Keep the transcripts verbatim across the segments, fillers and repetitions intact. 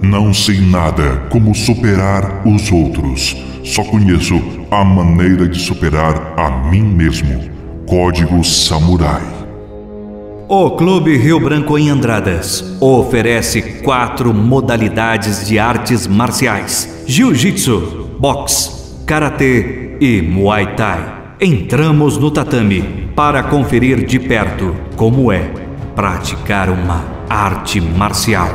Não sei nada como superar os outros. Só conheço a maneira de superar a mim mesmo. Código Samurai. O Clube Rio Branco em Andradas oferece quatro modalidades de artes marciais: jiu-jitsu, boxe, karatê e muay thai. Entramos no tatame para conferir de perto como é praticar uma arte marcial.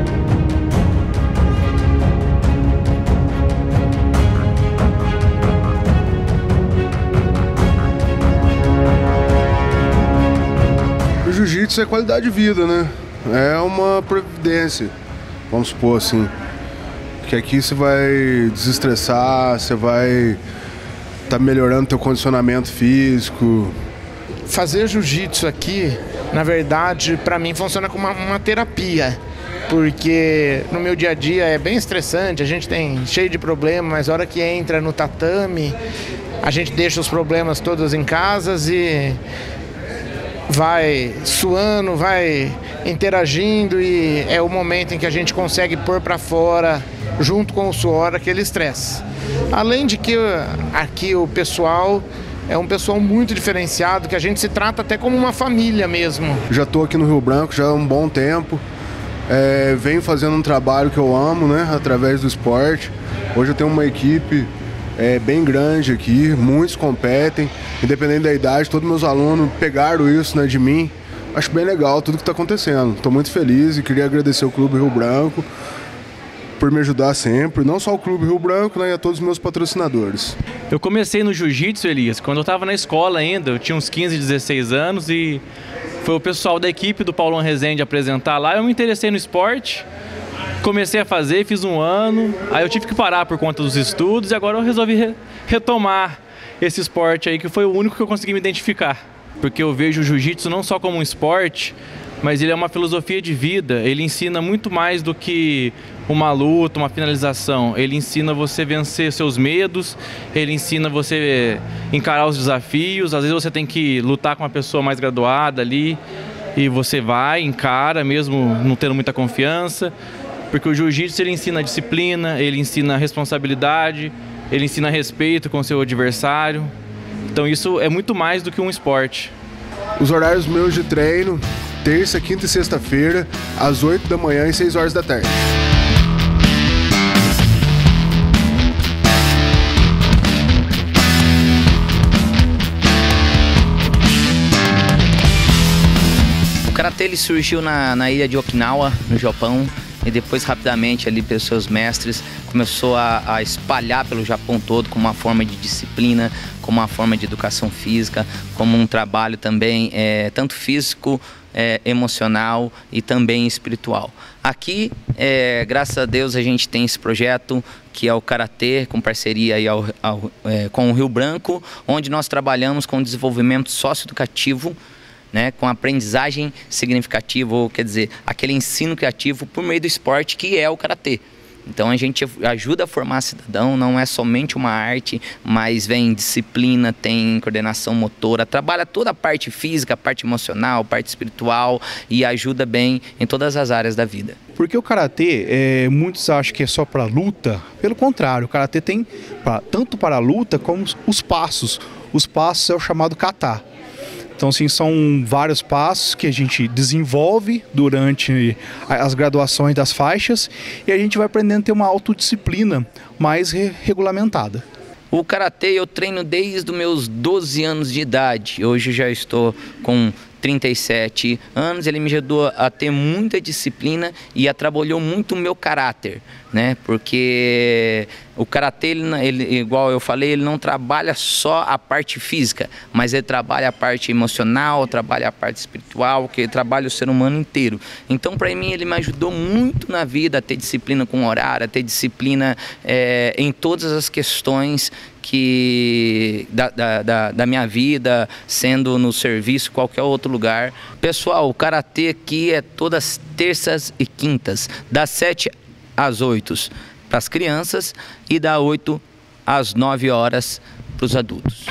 O jiu-jitsu é qualidade de vida, né? É uma providência, vamos supor assim. Que aqui você vai desestressar, você vai tá melhorando teu condicionamento físico. Fazer jiu-jitsu aqui, na verdade, para mim funciona como uma, uma terapia, porque no meu dia a dia é bem estressante, a gente tem cheio de problemas, mas a hora que entra no tatame, a gente deixa os problemas todos em casa e vai suando, vai interagindo, e é o momento em que a gente consegue pôr para fora, junto com o suor, aquele estresse. Além de que aqui o pessoal é um pessoal muito diferenciado, que a gente se trata até como uma família mesmo. Já estou aqui no Rio Branco já há um bom tempo, é, venho fazendo um trabalho que eu amo, né, através do esporte. Hoje eu tenho uma equipe é, bem grande aqui, muitos competem, independente da idade, todos meus alunos pegaram isso, né, de mim. Acho bem legal tudo que está acontecendo, estou muito feliz e queria agradecer ao Clube Rio Branco por me ajudar sempre, não só o Clube Rio Branco, né, e a todos os meus patrocinadores. Eu comecei no jiu-jitsu, Elias, quando eu estava na escola ainda, eu tinha uns quinze, dezesseis anos, e foi o pessoal da equipe do Paulão Rezende apresentar lá, eu me interessei no esporte, comecei a fazer, fiz um ano, aí eu tive que parar por conta dos estudos, e agora eu resolvi re retomar esse esporte aí, que foi o único que eu consegui me identificar, porque eu vejo o jiu-jitsu não só como um esporte, mas ele é uma filosofia de vida, ele ensina muito mais do que uma luta, uma finalização. Ele ensina você vencer seus medos, ele ensina você encarar os desafios. Às vezes você tem que lutar com uma pessoa mais graduada ali, e você vai, encara, mesmo não tendo muita confiança, porque o jiu-jitsu ele ensina disciplina, ele ensina responsabilidade, ele ensina respeito com o seu adversário. Então isso é muito mais do que um esporte. Os horários meus de treino: terça, quinta e sexta-feira, às oito da manhã e seis horas da tarde. O karatê ele surgiu na, na ilha de Okinawa, no Japão, e depois rapidamente ali pelos seus mestres começou a, a espalhar pelo Japão todo como uma forma de disciplina, como uma forma de educação física, como um trabalho também é, tanto físico, é, emocional e também espiritual. Aqui, é, graças a Deus, a gente tem esse projeto que é o Karatê, com parceria aí ao, ao, é, com o Rio Branco, onde nós trabalhamos com desenvolvimento socioeducativo, né, com aprendizagem significativa, ou quer dizer, aquele ensino criativo por meio do esporte que é o karatê. Então a gente ajuda a formar cidadão, não é somente uma arte, mas vem disciplina, tem coordenação motora, trabalha toda a parte física, a parte emocional, a parte espiritual, e ajuda bem em todas as áreas da vida. Porque o karatê, é, muitos acham que é só para luta, pelo contrário, o karatê tem pra, tanto para a luta como os, os passos. Os passos é o chamado kata. Então, assim, são vários passos que a gente desenvolve durante as graduações das faixas, e a gente vai aprendendo a ter uma autodisciplina mais re regulamentada. O karatê eu treino desde os meus doze anos de idade. Hoje já estou com trinta e sete anos. Ele me ajudou a ter muita disciplina e a trabalhou muito o meu caráter, né? Porque o karatê, ele, ele, igual eu falei, ele não trabalha só a parte física, mas ele trabalha a parte emocional, trabalha a parte espiritual, que ele trabalha o ser humano inteiro. Então, para mim, ele me ajudou muito na vida a ter disciplina com horário, a ter disciplina é, em todas as questões que da, da, da, da minha vida, sendo no serviço, qualquer outro lugar. Pessoal, o karatê aqui é todas terças e quintas, das sete às oito para as crianças e das oito às nove horas para os adultos.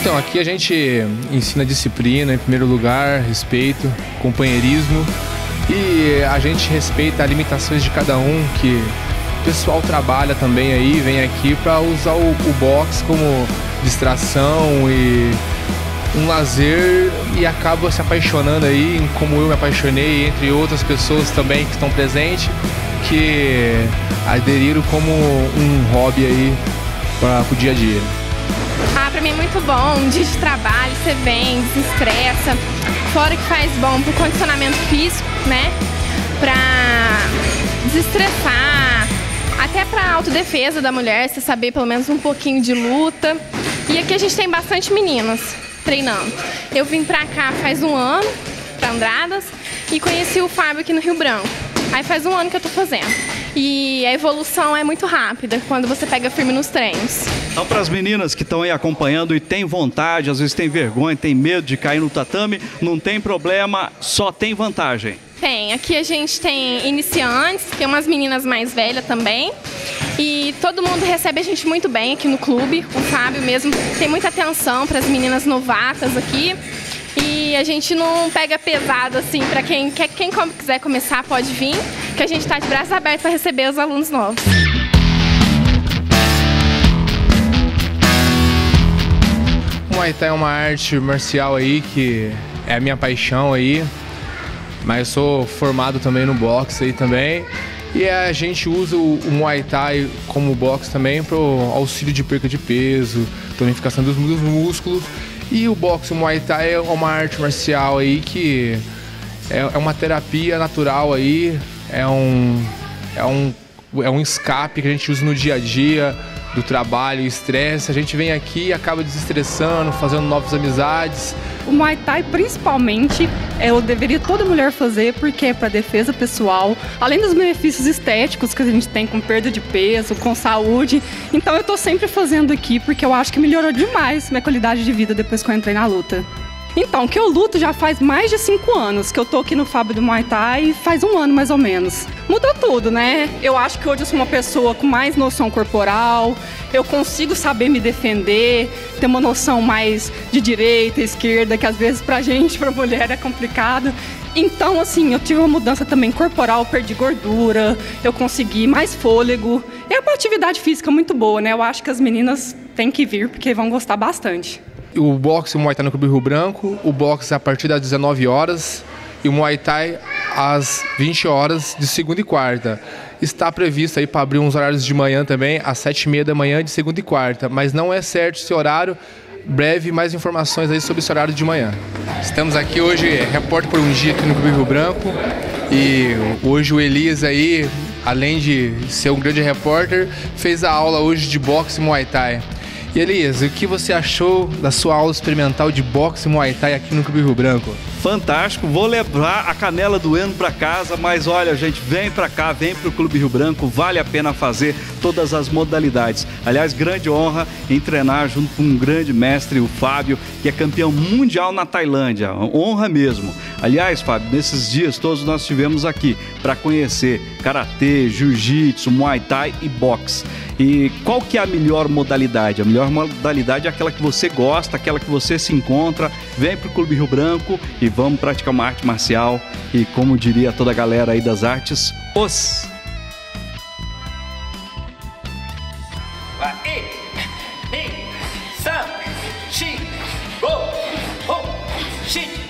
Então, aqui a gente ensina disciplina, em primeiro lugar, respeito, companheirismo e a gente respeita as limitações de cada um, que o pessoal trabalha também aí, vem aqui para usar o, o boxe como distração e um lazer e acaba se apaixonando aí, como eu me apaixonei, entre outras pessoas também que estão presentes, que aderiram como um hobby aí para o dia a dia. Ah, pra mim é muito bom, um dia de trabalho, você vem, desestressa, fora que faz bom pro condicionamento físico, né, pra desestressar, até pra autodefesa da mulher, você saber pelo menos um pouquinho de luta. E aqui a gente tem bastante meninas treinando. Eu vim pra cá faz um ano, pra Andradas, e conheci o Fábio aqui no Rio Branco. Aí faz um ano que eu tô fazendo. E a evolução é muito rápida quando você pega firme nos treinos. Então, para as meninas que estão aí acompanhando e têm vontade, às vezes tem vergonha, tem medo de cair no tatame, não tem problema, só tem vantagem. Tem. Aqui a gente tem iniciantes, tem umas meninas mais velhas também. E todo mundo recebe a gente muito bem aqui no clube. O Fábio mesmo tem muita atenção para as meninas novatas aqui. E a gente não pega pesado assim, para quem, quem quiser começar pode vir, que a gente está de braços abertos para receber os alunos novos. O Muay Thai é uma arte marcial aí que é a minha paixão aí, mas eu sou formado também no boxe aí também. E a gente usa o, o Muay Thai como boxe também para o auxílio de perca de peso, tonificação dos, dos músculos. E o boxe, o Muay Thai é uma arte marcial aí que é, é uma terapia natural aí, é um, é, um, é um escape que a gente usa no dia a dia, do trabalho, estresse. A gente vem aqui e acaba desestressando, fazendo novas amizades. O Muay Thai, principalmente, eu deveria toda mulher fazer porque é para defesa pessoal, além dos benefícios estéticos que a gente tem com perda de peso, com saúde. Então eu tô sempre fazendo aqui porque eu acho que melhorou demais minha qualidade de vida depois que eu entrei na luta. Então, que eu luto já faz mais de cinco anos, que eu tô aqui no Fábio do Muay Thai faz um ano mais ou menos. Mudou tudo, né? Eu acho que hoje eu sou uma pessoa com mais noção corporal, eu consigo saber me defender, ter uma noção mais de direita, esquerda, que às vezes pra gente, pra mulher, é complicado. Então, assim, eu tive uma mudança também corporal, perdi gordura, eu consegui mais fôlego. É uma atividade física muito boa, né? Eu acho que as meninas têm que vir porque vão gostar bastante. O boxe e o Muay Thai no Clube Rio Branco, o boxe a partir das dezenove horas e o Muay Thai às vinte horas de segunda e quarta. Está previsto aí para abrir uns horários de manhã também, às sete e meia da manhã de segunda e quarta, mas não é certo esse horário. Breve, mais informações aí sobre esse horário de manhã. Estamos aqui hoje, repórter por um dia aqui no Clube Rio Branco, e hoje o Elias aí, além de ser um grande repórter, fez a aula hoje de boxe e Muay Thai. E Elias, o que você achou da sua aula experimental de boxe e Muay Thai aqui no Clube Rio Branco? Fantástico, vou levar a canela doendo para casa, mas olha, gente, vem para cá, vem para o Clube Rio Branco, vale a pena fazer todas as modalidades. Aliás, grande honra em treinar junto com um grande mestre, o Fábio, que é campeão mundial na Tailândia, honra mesmo. Aliás, Fábio, nesses dias todos nós estivemos aqui para conhecer karatê, jiu-jitsu, Muay Thai e boxe. E qual que é a melhor modalidade? A melhor modalidade é aquela que você gosta, aquela que você se encontra. Vem para o Clube Rio Branco e vamos praticar uma arte marcial e, como diria toda a galera aí das artes, os... Sam, Shi, Go, Ho, Shi.